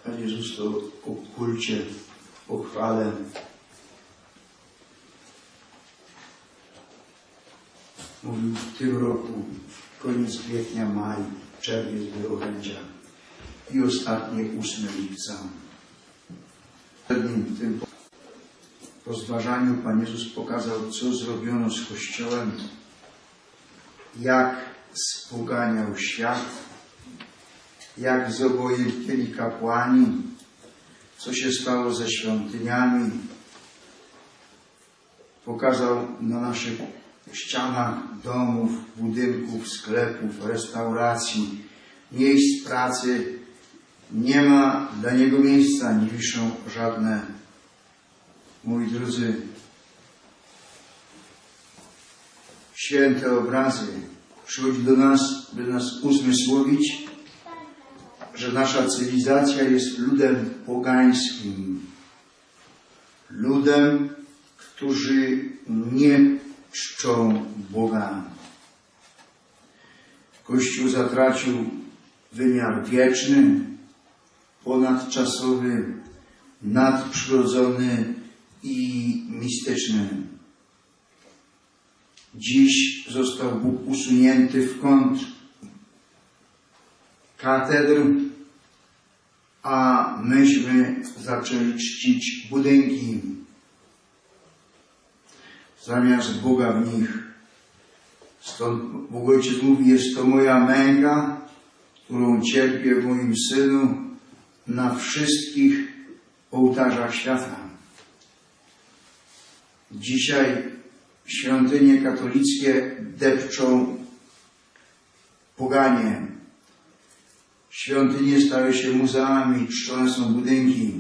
Pan Jezus to o kulcie, o chwale. Mówił w tym roku, koniec kwietnia, maj, czerwiec był orędzia i ostatnie 8 lipca. W tym rozważaniu Pan Jezus pokazał, co zrobiono z Kościołem, jak spoganiał świat, jak zobojętnieli kapłani, co się stało ze świątyniami. Pokazał na naszych ścianach domów, budynków, sklepów, restauracji, miejsc pracy. Nie ma dla Niego miejsca, nie wiszą żadne. Moi drodzy, święte obrazy. Przychodzi do nas, by nas uzmysłowić, że nasza cywilizacja jest ludem pogańskim. Ludem, którzy nie czczą Boga. Kościół zatracił wymiar wieczny, ponadczasowy, nadprzyrodzony i mistyczny. Dziś został Bóg usunięty w kąt katedr, a myśmy zaczęli czcić budynki zamiast Boga w nich. Stąd Bóg Ojciec mówi, jest to moja męka, którą cierpię w moim Synu na wszystkich ołtarzach świata. Dzisiaj świątynie katolickie depczą poganie. Świątynie stały się muzeami, czczone są budynki.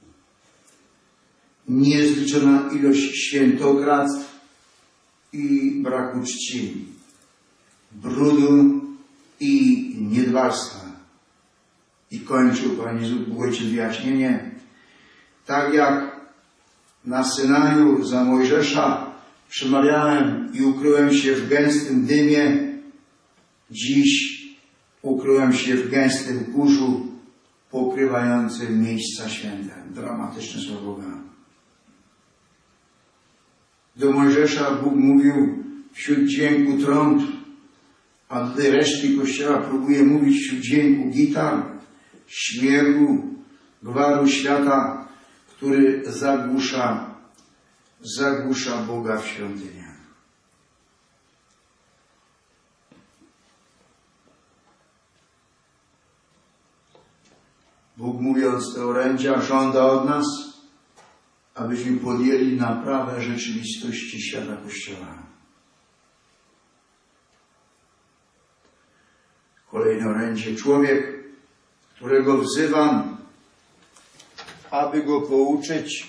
Niezliczona ilość świętokradztw i braku czci, brudu i niedbalstwa. I kończył Pan Jezus, Bóg Ojciec, wyjaśnienie. Tak jak na Synaju za Mojżesza przemawiałem i ukryłem się w gęstym dymie, dziś ukryłem się w gęstym kurzu pokrywającym miejsca święte. Dramatyczne słowa Boga. Do Mojżesza Bóg mówił wśród dźwięku trąb, a do tej reszty Kościoła próbuje mówić wśród dźwięku gitar, śmiechu, gwaru świata, który zagłusza Boga w świątyniach. Bóg, mówiąc te orędzia, żąda od nas, abyśmy podjęli naprawę rzeczywistości świata Kościoła. Kolejne orędzie. Człowiek, którego wzywam, aby go pouczyć,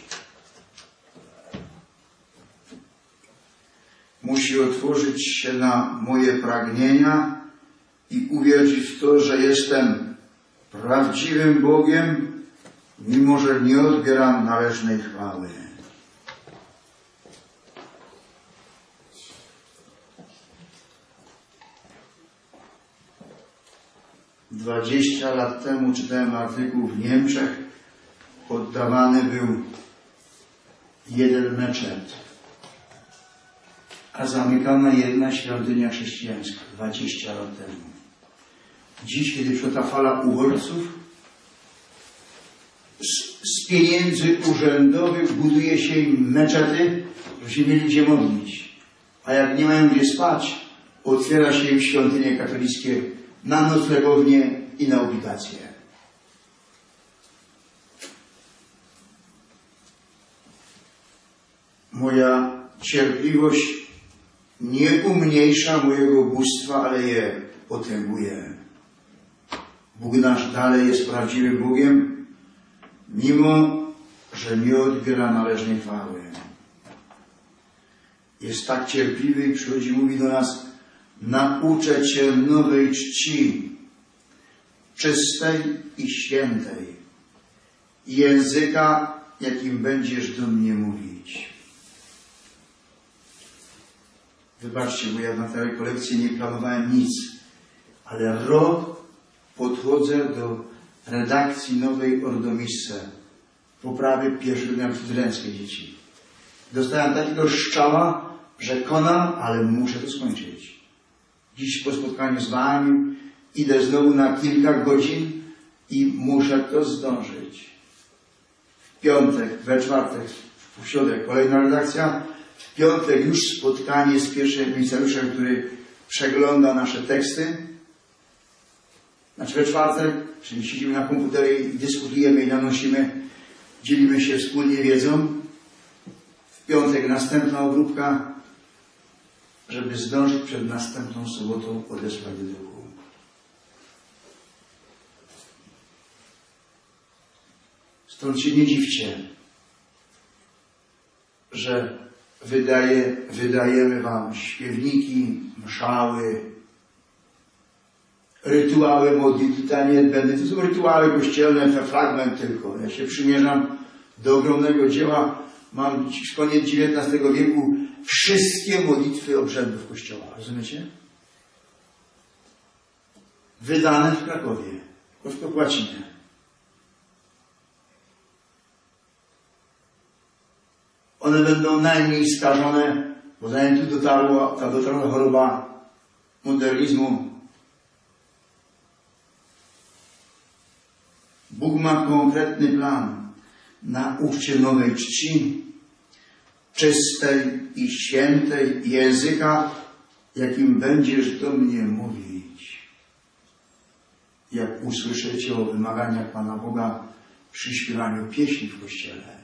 musi otworzyć się na moje pragnienia i uwierzyć w to, że jestem prawdziwym Bogiem, mimo że nie odbieram należnej chwały. Dwadzieścia lat temu czytałem artykuł w Niemczech, poddawany był jeden meczet, a zamykana jedna świątynia chrześcijańska 20 lat temu. Dziś, kiedy przyszła ta fala uchodźców, z pieniędzy urzędowych buduje się im meczety, żeby się mieli gdzie modlić. A jak nie mają gdzie spać, otwiera się im świątynie katolickie na noclegownie i na obligacje. Moja cierpliwość nie umniejsza mojego bóstwa, ale je potęguje. Bóg nasz dalej jest prawdziwym Bogiem, mimo że nie odbiera należnej chwały. Jest tak cierpliwy i przychodzi, mówi do nas: nauczę cię nowej czci, czystej i świętej, języka, jakim będziesz do mnie mówić. Wybaczcie, bo ja na tej rekolekcji nie planowałem nic, ale rok podchodzę do redakcji nowej Ordomisse, poprawy pierwszych dnia studenckiej dzieci. Dostałem takiego szczała, że konam, ale muszę to skończyć. Dziś po spotkaniu z wami idę znowu na kilka godzin i muszę to zdążyć. W piątek, we czwartek, w środę kolejna redakcja. W piątek już spotkanie z pierwszym emisariuszem, który przegląda nasze teksty. Znaczy we czwartek, czyli siedzimy na komputerze i dyskutujemy i nanosimy, dzielimy się wspólnie wiedzą. W piątek następna obróbka, żeby zdążyć przed następną sobotą odesłać do druku. Stąd się nie dziwcie, że wydajemy wam śpiewniki, mszały, rytuały modlitwy niezbędne. To są rytuały kościelne, to fragment tylko. Ja się przymierzam do ogromnego dzieła. Mam z koniec XIX wieku wszystkie modlitwy obrzędów Kościoła. Rozumiecie? Wydane w Krakowie. Po łacinie. One będą najmniej skażone, bo zanim tu dotarła choroba modernizmu. Bóg ma konkretny plan. Nauczcie nowej czci, czystej i świętej języka, jakim będziesz do mnie mówić. Jak usłyszycie o wymaganiach Pana Boga przy śpiewaniu pieśni w Kościele.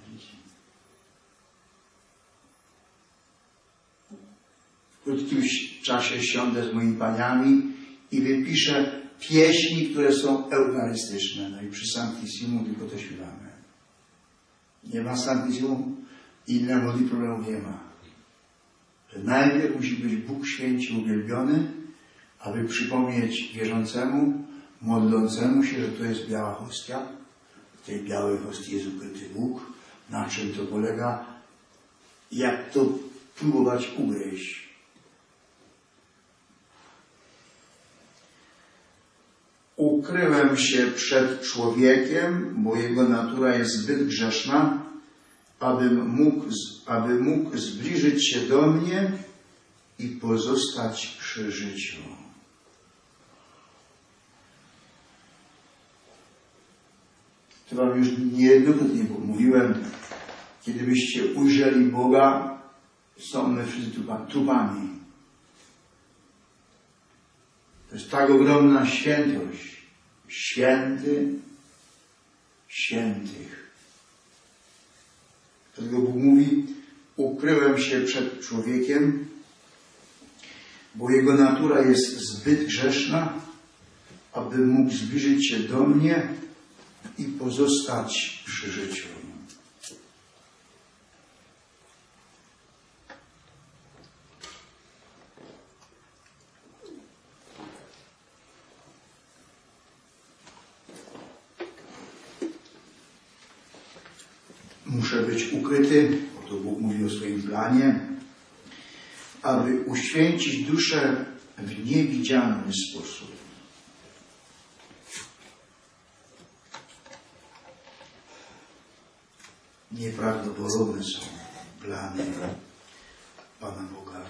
W krótkim czasie siądę z moimi paniami i wypiszę pieśni, które są eucharystyczne. No i przy Sanctissimum tylko to śpiewamy. Nie ma Sanctissimum, inne modlitwy problemów nie ma. Że najpierw musi być Bóg święcie uwielbiony, aby przypomnieć wierzącemu, modlącemu się, że to jest biała hostia. W tej białej hostii jest ukryty Bóg. Na czym to polega? Jak to próbować ugryźć? Ukryłem się przed człowiekiem, bo jego natura jest zbyt grzeszna, aby mógł zbliżyć się do mnie i pozostać przy życiu. To wam już niejednokrotnie mówiłem, kiedy byście ujrzeli Boga, są my wszyscy trupami. To jest tak ogromna świętość. Święty świętych. Dlatego Bóg mówi, ukryłem się przed człowiekiem, bo jego natura jest zbyt grzeszna, aby mógł zbliżyć się do mnie i pozostać przy życiu. Muszę być ukryty, bo to Bóg mówi o swoim planie, aby uświęcić duszę w niewidzialny sposób. Nieprawdopodobne są plany Pana Boga.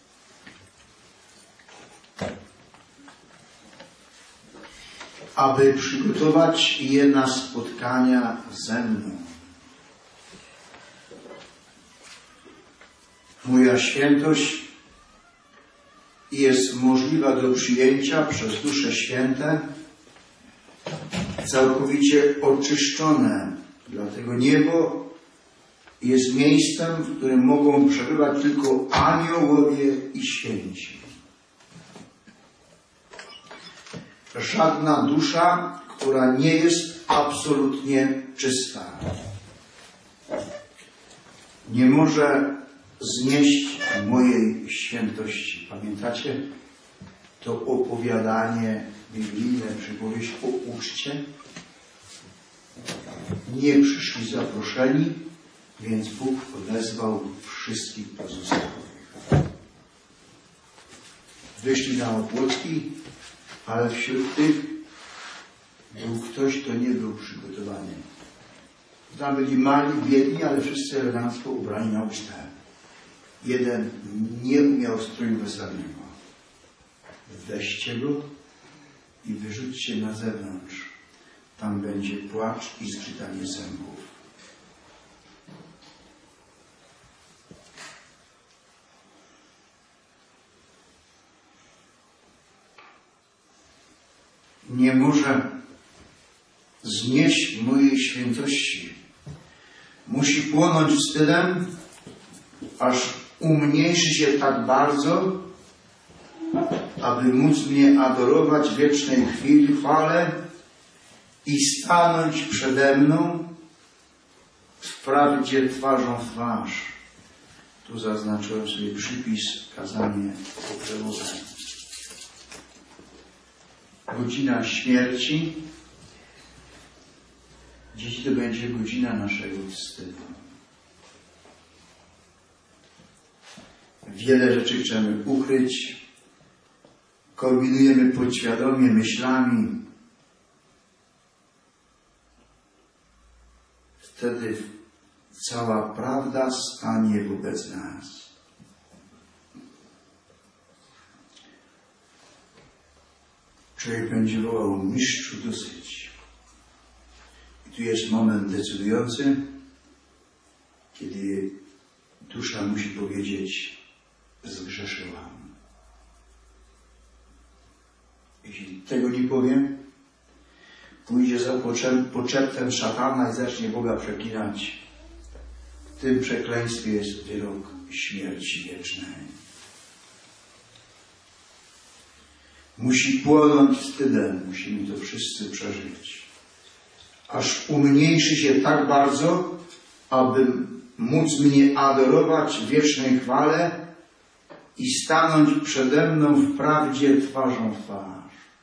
Aby przygotować je na spotkania ze mną. Moja świętość jest możliwa do przyjęcia przez Dusze Święte, całkowicie oczyszczone. Dlatego niebo jest miejscem, w którym mogą przebywać tylko aniołowie i święci. Żadna dusza, która nie jest absolutnie czysta, nie może znieść mojej świętości. Pamiętacie to opowiadanie biblijne, przypowieść o uczcie? Nie przyszli zaproszeni, więc Bóg odezwał wszystkich pozostałych. Wyszli na opłotki, ale wśród tych był ktoś, kto nie był przygotowany. Tam byli mali, biedni, ale wszyscy elegancko ubrani na ucztę. Jeden nie umiał stroju weselnego. Weźcie go i wyrzućcie na zewnątrz. Tam będzie płacz i zgrzytanie zębów. Nie może znieść mojej świętości. Musi płonąć wstydem, aż umniejszy się tak bardzo, aby móc mnie adorować w wiecznej chwale i stanąć przede mną wprawdzie twarzą w twarz. Tu zaznaczyłem sobie przypis, kazanie poprzełowe. Godzina śmierci. Dziś to będzie godzina naszego wstydu. Wiele rzeczy chcemy ukryć. Kombinujemy podświadomie myślami. Wtedy cała prawda stanie wobec nas. Człowiek będzie wołał: mistrzu, dosyć. I tu jest moment decydujący, kiedy dusza musi powiedzieć: zgrzeszyłam. Jeśli tego nie powiem, pójdzie za poczeptem szatana i zacznie Boga przeklinać. W tym przekleństwie jest wyrok śmierci wiecznej. Musi płonąć wstydem, musimy to wszyscy przeżyć. Aż umniejszy się tak bardzo, aby móc mnie adorować w wiecznej chwale i stanąć przede mną w prawdzie twarzą w twarz.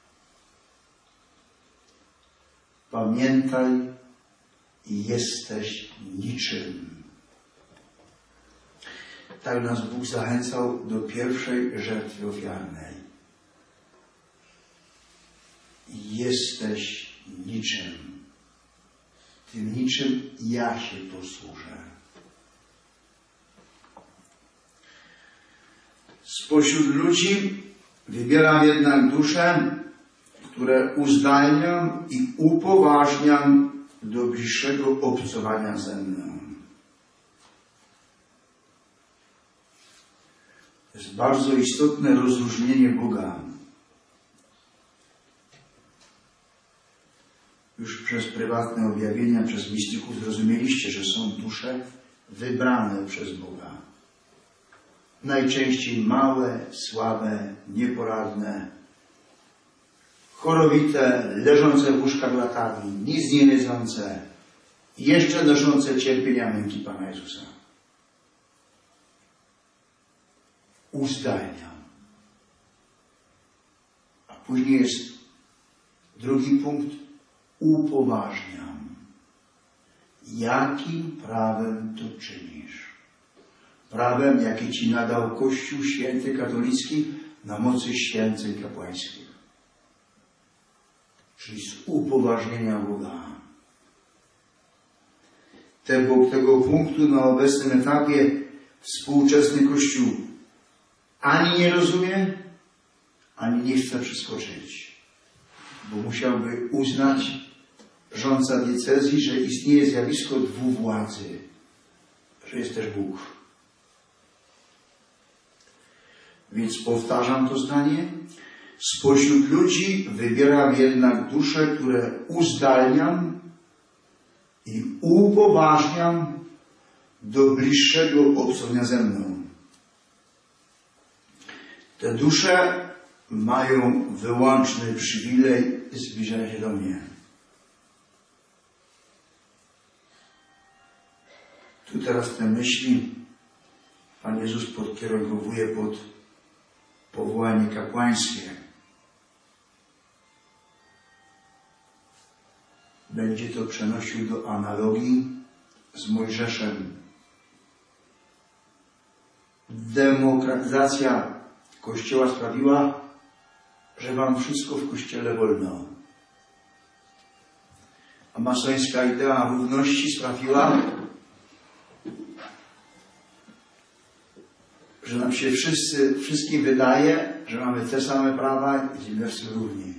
Pamiętaj, jesteś niczym. Tak nas Bóg zachęcał do pierwszej żertwy ofiarnej. Jesteś niczym. Tym niczym ja się posłużę. Spośród ludzi wybieram jednak dusze, które uzdalniam i upoważniam do bliższego obcowania ze mną. To jest bardzo istotne rozróżnienie Boga. Już przez prywatne objawienia, przez mistyków zrozumieliście, że są dusze wybrane przez Boga. Najczęściej małe, słabe, nieporadne, chorowite, leżące w łóżkach latami, nic nie jedzące, jeszcze noszące cierpienia męki Pana Jezusa. Uzdalniam. A później jest drugi punkt. Upoważniam. Jakim prawem to czynisz? Prawem, jakie Ci nadał Kościół Święty Katolicki na mocy święceń kapłańskich. Czyli z upoważnienia Boga. Tego punktu na obecnym etapie współczesny Kościół ani nie rozumie, ani nie chce przeskoczyć. Bo musiałby uznać rządca diecezji, że istnieje zjawisko dwuwładzy, że jest też Bóg. Więc powtarzam to zdanie. Spośród ludzi wybieram jednak dusze, które uzdalniam i upoważniam do bliższego obcowania ze mną. Te dusze mają wyłączny przywilej zbliżania się do mnie. Tu teraz te myśli Pan Jezus podkierowuje pod powołanie kapłańskie. Będzie to przenosił do analogii z Mojżeszem. Demokratyzacja Kościoła sprawiła, że wam wszystko w Kościele wolno. A masońska idea równości sprawiła, że nam się wszystkim wydaje, że mamy te same prawa i jesteśmy równi.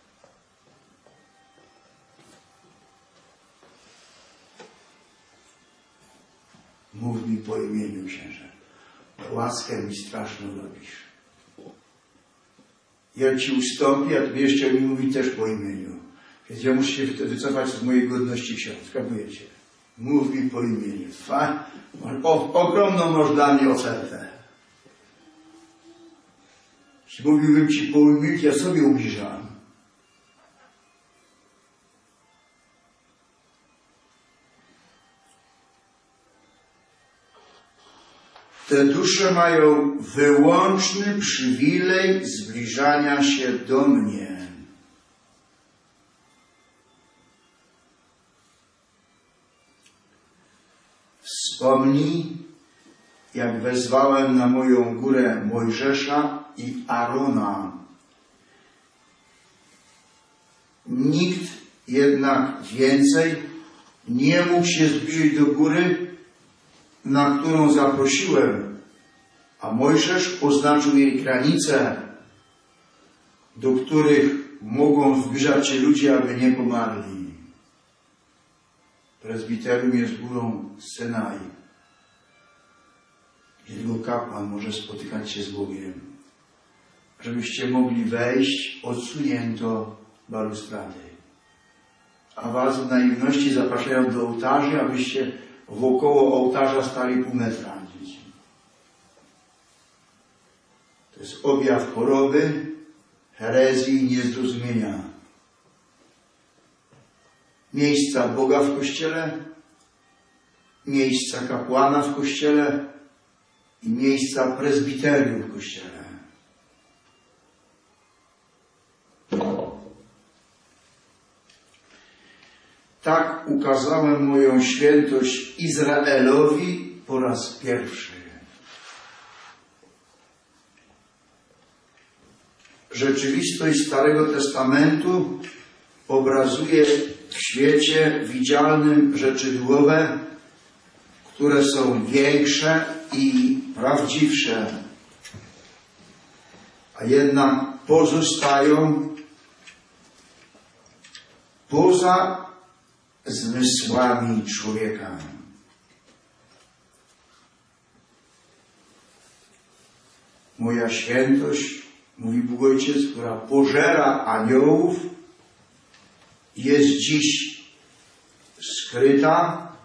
Mów mi po imieniu, księże. Łaskę mi straszną robisz. Ja ci ustąpię, a ty jeszcze mi mówi też po imieniu. Więc ja muszę się wycofać z mojej godności ksiądz. Kapujecie? Mów mi po imieniu. Ogromną masz dla mnie ofertę. Jeśli mówiłbym ci po imieniu, ja sobie ubliżam. Te dusze mają wyłączny przywilej zbliżania się do mnie. Wspomnij, jak wezwałem na moją górę Mojżesza i Arona. Nikt jednak więcej nie mógł się zbliżyć do góry, na którą zaprosiłem, a Mojżesz oznaczył jej granice, do których mogą zbliżać się ludzie, aby nie pomarli. Prezbiterium jest górą Synaj, gdzie tylko kapłan może spotykać się z Bogiem. Żebyście mogli wejść, odsunięto balustrady. A was w naiwności zapraszają do ołtarzy, abyście wokoło ołtarza stali pół metra. To jest objaw choroby, herezji i niezrozumienia. Miejsca Boga w Kościele, miejsca kapłana w Kościele i miejsca prezbiterium w Kościele. Tak ukazałem moją świętość Izraelowi po raz pierwszy. Rzeczywistość Starego Testamentu obrazuje w świecie widzialnym rzeczy duchowe, które są większe i prawdziwsze, a jednak pozostają poza zmysłami człowieka. Moja świętość, mówi Bóg Ojciec, która pożera aniołów, jest dziś skryta,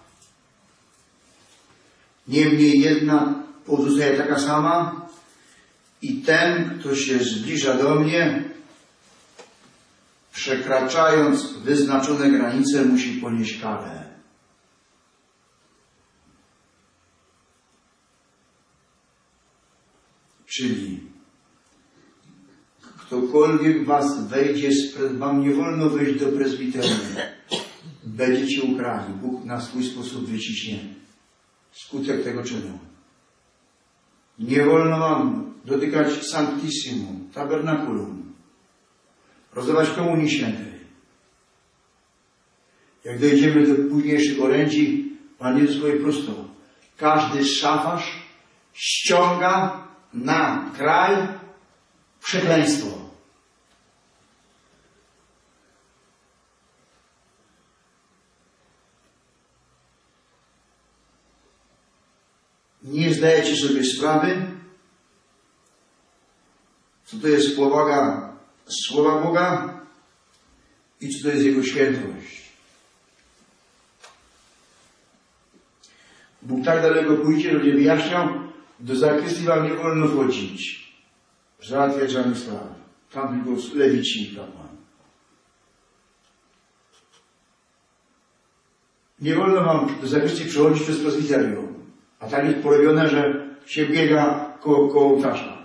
niemniej jednak pozostaje taka sama i ten, kto się zbliża do mnie, przekraczając wyznaczone granice, musi ponieść karę. Czyli ktokolwiek was wejdzie, wam nie wolno wejść do prezbiterium. Będziecie ukarani. Bóg na swój sposób wyciśnie skutek tego czynu. Nie wolno wam dotykać Sanctissimum, Tabernaculum, rozdawać Komunii Świętej. Jak dojdziemy do późniejszych orędzi, Pan Jezus powie prosto: każdy szafarz ściąga na kraj przekleństwo. Nie zdajecie sobie sprawy, co to jest powaga Słowa Boga i co to jest Jego świętość. Bóg tak daleko pójdzie, że będzie wyjaśniał, do zakrystii wam nie wolno wchodzić, załatwiać żadnych spraw. Tam tylko lewici i kapłan. Nie wolno wam do zakrystii przechodzić przez prezbiterium, a tak jest porobione, że się biega koło ołtarza.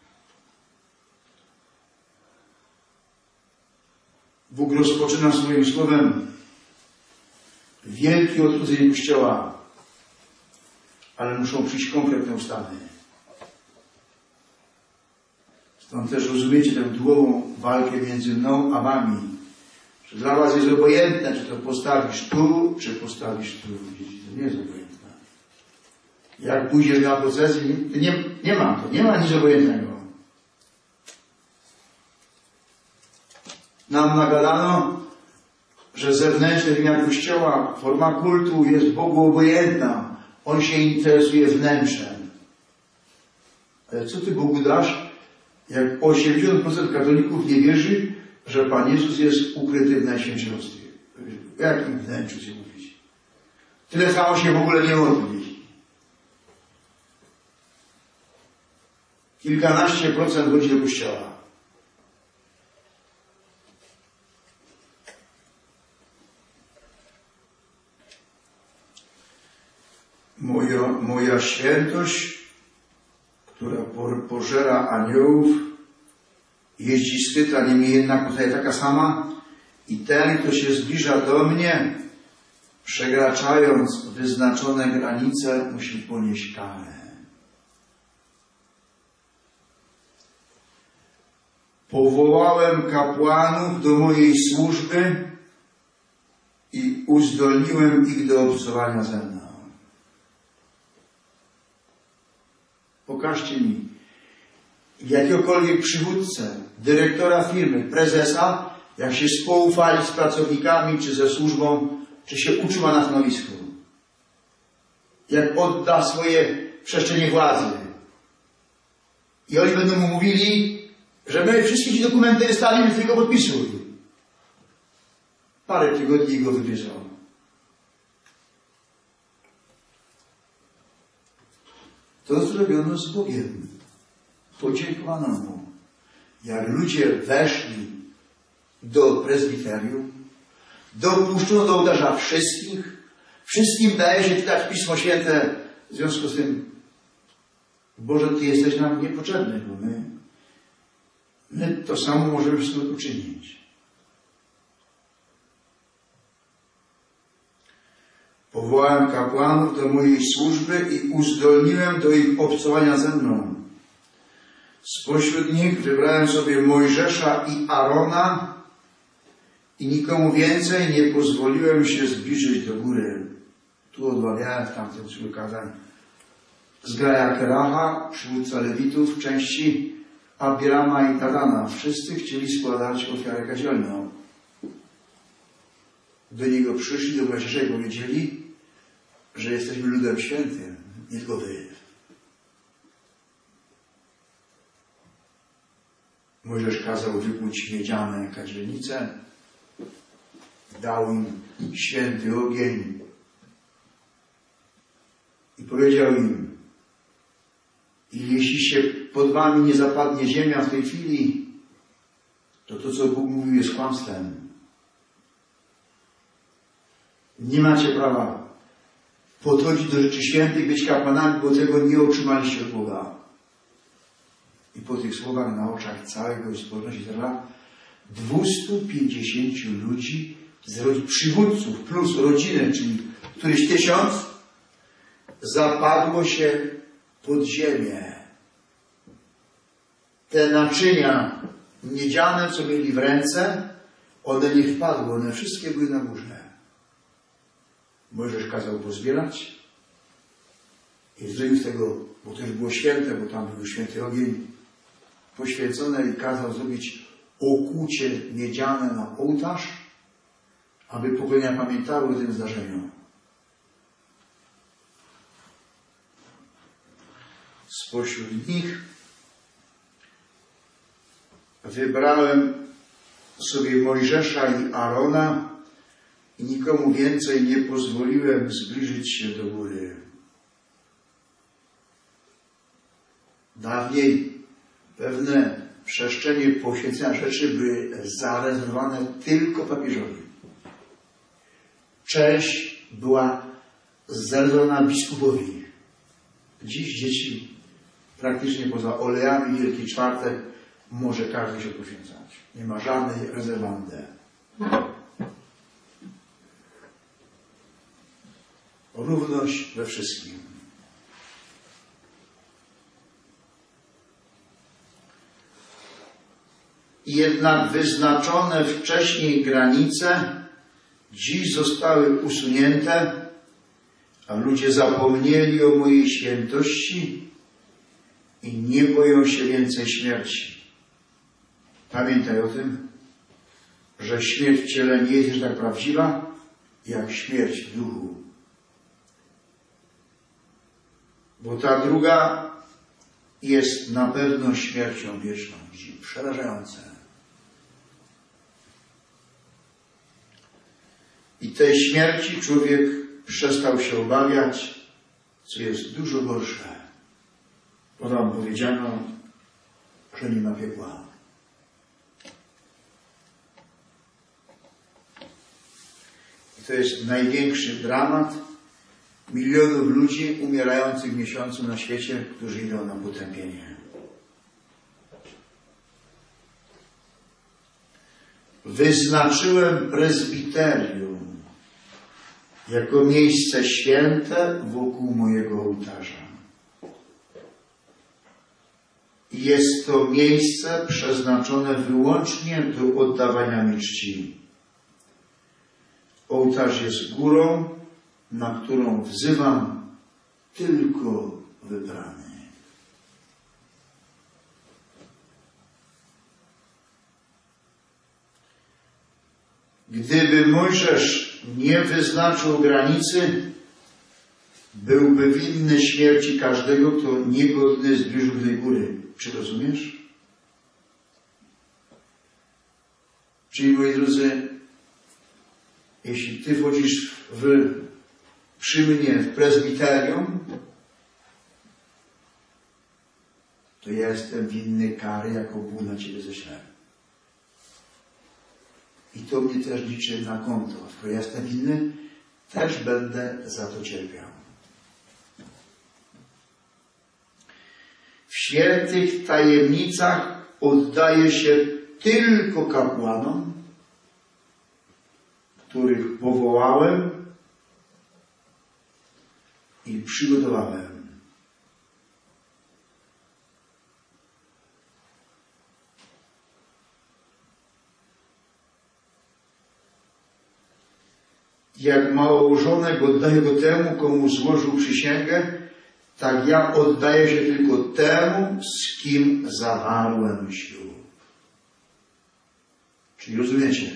Bóg rozpoczyna swoim słowem wielkie odchudzenie Kościoła, ale muszą przyjść konkretne ustawy. Stąd też rozumiecie tę długą walkę między mną a wami, Że dla was jest obojętne, czy to postawisz tu, czy postawisz tu. To nie jest obojętne. Jak pójdziesz na procesję, nie ma nic obojętnego. Nam nagadano, że zewnętrzny wymiar Kościoła, forma kultu jest Bogu obojętna. On się interesuje wnętrzem. Ale co ty Bogu dasz, jak 80% katolików nie wierzy, że Pan Jezus jest ukryty w Najświętszej Hostii? O jakim wnętrzu się mówić? Tyle samo się w ogóle nie modli. Kilkanaście procent chodzi do Kościoła. Moja świętość, która pożera aniołów, jeździ skryta, niemniej jednak pozostaje taka sama i ten, kto się zbliża do mnie, przekraczając wyznaczone granice, musi ponieść karę. Powołałem kapłanów do mojej służby i uzdolniłem ich do obcowania ze mną. Pokażcie mi jakiegokolwiek przywódcę, dyrektora firmy, prezesa, jak się spoufali z pracownikami, czy ze służbą, czy się utrzyma na stanowisku. Jak odda swoje przestrzenie władzy. I oni będą mu mówili, że my wszystkie ci dokumenty wystawimy, tylko podpisuj. Parę tygodni go wybierzą. To zrobiono z Bogiem. Podziękowano mu. Jak ludzie weszli do prezbiterium, dopuszczono do ołtarza wszystkich, wszystkim daje się czytać Pismo Święte. W związku z tym, Boże, Ty jesteś nam niepotrzebny, bo my to samo możemy wszystko uczynić. Powołałem kapłanów do mojej służby i uzdolniłem do ich obcowania ze mną. Spośród nich wybrałem sobie Mojżesza i Arona i nikomu więcej nie pozwoliłem się zbliżyć do góry. Tu odmawiałem w tamtym cyklu kazań z Graja Keracha, przywódca Lewitów, części Abirama i Tadana. Wszyscy chcieli składać ofiarę kazielną. Do niego przyszli, do Mojżesza i powiedzieli, że jesteśmy ludem świętym, nie tylko wy. Mojżesz kazał wykuć miedziane kadzielnice, dał im święty ogień i powiedział im, i jeśli się pod wami nie zapadnie ziemia w tej chwili, to co Bóg mówił jest kłamstwem. Nie macie prawa podchodzić do rzeczy świętych, być kapłanami, bo tego nie otrzymaliście od Boga. I po tych słowach na oczach całego społeczności Izraela 250 ludzi z przywódców plus rodziny, czyli któryś 1000, zapadło się pod ziemię. Te naczynia miedziane, co mieli w ręce, one nie wpadły, one wszystkie były na górze. Mojżesz kazał pozbierać i zrobił z tego, bo to już było święte, bo tam był święty ogień, poświęcone i kazał zrobić okucie miedziane na ołtarz, aby pokolenia pamiętały o tym zdarzeniu. Spośród nich wybrałem sobie Mojżesza i Arona i nikomu więcej nie pozwoliłem zbliżyć się do góry. Dawniej pewne przestrzenie poświęcenia rzeczy były zarezerwowane tylko papieżowi. Część była zarezerwowana biskupowi. Dziś dzieci praktycznie poza olejami Wielki Czwartek może każdy się poświęcać. Nie ma żadnej rezerwandy. Równość we wszystkim. jednak wyznaczone wcześniej granice dziś zostały usunięte, a ludzie zapomnieli o mojej świętości i nie boją się więcej śmierci. Pamiętaj o tym, że śmierć w ciele nie jest już tak prawdziwa, jak śmierć w duchu. Bo ta druga jest na pewno śmiercią wieczną. Przerażające. I tej śmierci człowiek przestał się obawiać, co jest dużo gorsze. Bo nam powiedziano, że nie ma piekła. I to jest największy dramat milionów ludzi umierających w miesiącu na świecie, którzy idą na potępienie. Wyznaczyłem prezbiterium jako miejsce święte wokół mojego ołtarza. Jest to miejsce przeznaczone wyłącznie do oddawania mi czci. Ołtarz jest górą, na którą wzywam tylko wybrany. Gdyby Mojżesz nie wyznaczył granicy, byłby winny śmierci każdego, kto niegodny zbliżył do tej góry. Czy rozumiesz? Czyli, moi drodzy, jeśli ty wchodzisz przy mnie w prezbiterium, to ja jestem winny kary, jaką Bóg na ciebie ześle. I to mnie też liczy na konto. Skoro ja jestem winny, też będę za to cierpiał. W świętych tajemnicach oddaje się tylko kapłanom, których powołałem i przygotowałem. Jak małżonek oddaje go temu, komu złożył przysięgę, tak ja oddaję się tylko temu, z kim zawarłem ślub. Czyli rozumiecie?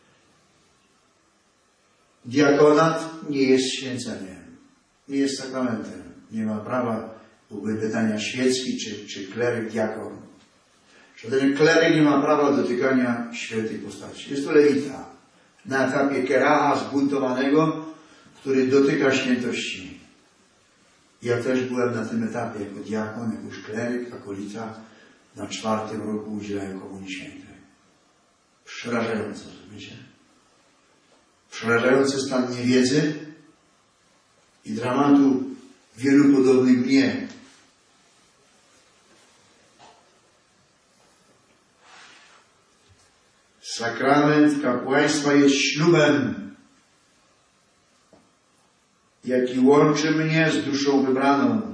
Diakonat nie jest święceniem, nie jest sakramentem. Nie ma prawa wypowiadania świecki czy kleryk diakon. Żaden kleryk nie ma prawa dotykania świętej postaci. Jest to lewita na etapie keracha zbuntowanego, który dotyka świętości. Ja też byłem na tym etapie jako diakon, jako już kleryk, akolita na 4. roku udzielałem Komunii Świętej. Przerażające, rozumiecie? Przerażający stan niewiedzy i dramatu wielu podobnych mnie. Sakrament kapłaństwa jest ślubem, jaki łączy mnie z duszą wybraną.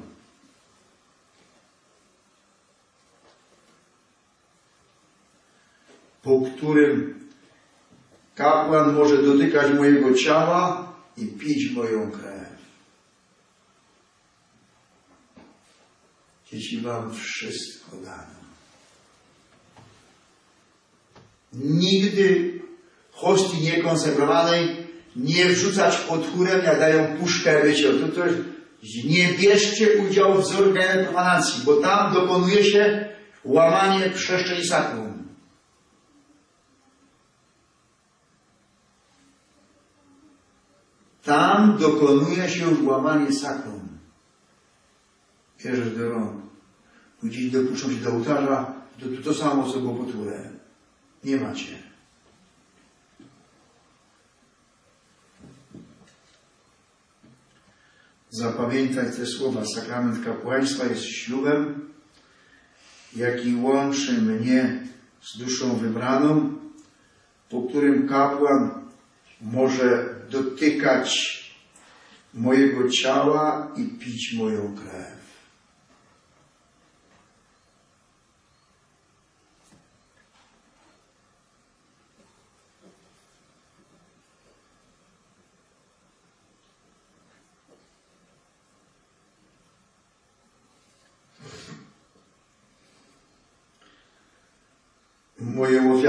Po którym kapłan może dotykać mojego ciała i pić moją krew. Dzieci, wam wszystko dano. Nigdy hostii niekonsekrowanej nie wrzucać pod chórem, jak dają puszkę, wiecie, nie bierzcie udziału w zorganizowanej profanacji, bo tam dokonuje się łamanie przestrzeni sakrum. Tam dokonuje się łamanie sakrum. Bierzesz do rąk. Gdzieś dopuszczą się do ołtarza, to samo, co było pod chórem. Nie macie. Zapamiętaj te słowa. Sakrament kapłaństwa jest ślubem, jaki łączy mnie z duszą wybraną, po którym kapłan może dotykać mojego ciała i pić moją krew.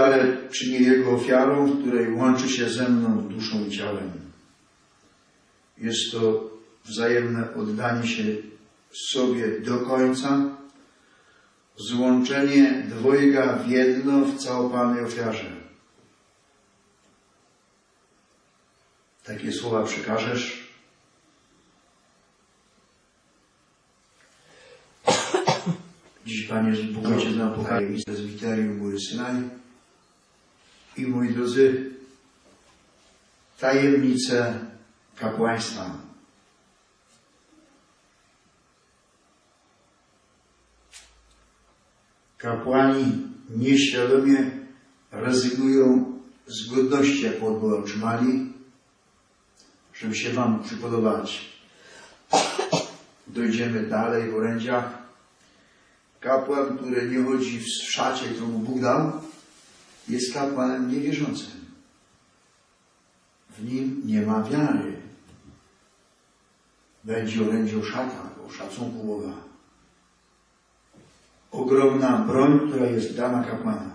ale czynię Jego ofiarą, w której łączy się ze mną duszą i ciałem. Jest to wzajemne oddanie się sobie do końca, złączenie dwojga w jedno w całopalnej ofiarze. Takie słowa przekażesz? Dziś, Panie, Bóg Ojciec nam pokaże miejsce Prezbiterium Góry Synaj. I moi drodzy, tajemnice kapłaństwa. Kapłani nieświadomie rezygnują z godności, jaką od Boga otrzymali, żeby się Wam przypodobać. Dojdziemy dalej w orędziach. Kapłan, który nie chodzi w szacie, którą mu Bóg dał, jest kapłanem niewierzącym. W nim nie ma wiary. Będzie orędzie o szatach, o szacunku Boga. Ogromna broń, która jest dana kapłanom.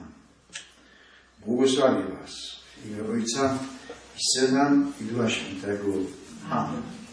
Błogosławię Was w imię Ojca i Syna i Ducha Świętego. Amen.